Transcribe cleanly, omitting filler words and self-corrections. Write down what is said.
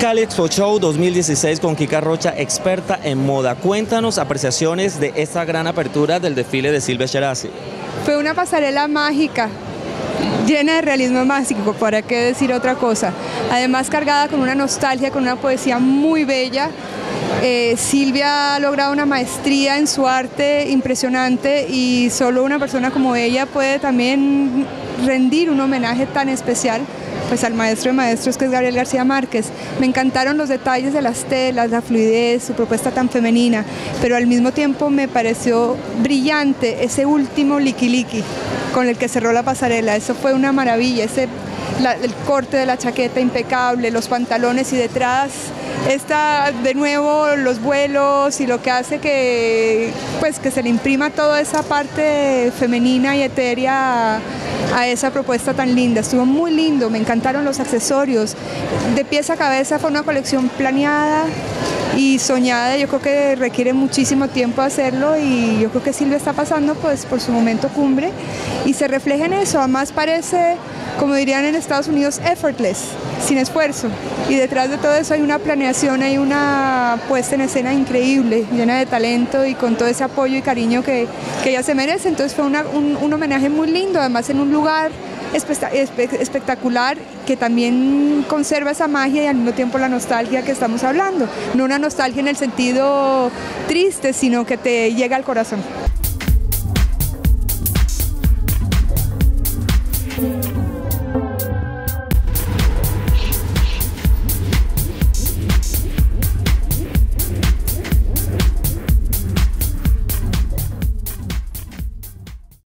Cali Expo Show 2016 con Kika Rocha, experta en moda. Cuéntanos apreciaciones de esta gran apertura del desfile de Silvia Tcherassi. Fue una pasarela mágica, llena de realismo mágico, para qué decir otra cosa. Además cargada con una nostalgia, con una poesía muy bella. Silvia ha logrado una maestría en su arte impresionante y solo una persona como ella puede también rendir un homenaje tan especial pues al maestro de maestros, que es Gabriel García Márquez. Me encantaron los detalles de las telas, la fluidez, su propuesta tan femenina, pero al mismo tiempo me pareció brillante ese último liqui con el que cerró la pasarela. Eso fue una maravilla, el corte de la chaqueta impecable, los pantalones y detrás está de nuevo los vuelos y lo que hace que se le imprima toda esa parte femenina y etérea a esa propuesta tan linda. Estuvo muy lindo, me encantaron los accesorios. De pies a cabeza fue una colección planeada y soñada. Yo creo que requiere muchísimo tiempo hacerlo y yo creo que Silvia está pasando pues por su momento cumbre y se refleja en eso. Además parece, como dirían en Estados Unidos, effortless, sin esfuerzo, y detrás de todo eso hay una planeación, hay una puesta en escena increíble, llena de talento y con todo ese apoyo y cariño que ella se merece. Entonces fue un homenaje muy lindo, además en un lugar espectacular que también conserva esa magia y al mismo tiempo la nostalgia que estamos hablando. No una nostalgia en el sentido triste, sino que te llega al corazón.